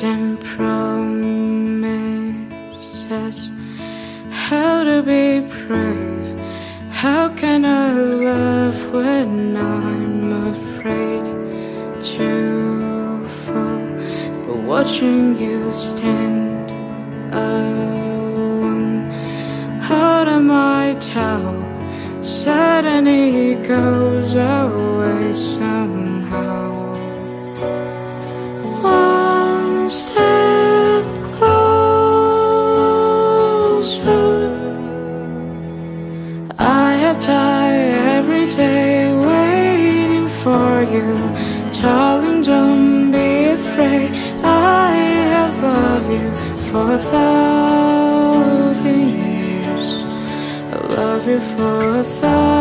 and promises. How to be brave? How can I love when I'm afraid to fall? But watching you stand alone out of my towel suddenly goes away somehow. One step closer. I have died every day waiting for you. Darling, don't be afraid. I have loved you for 1,000 years. I love you for 1,000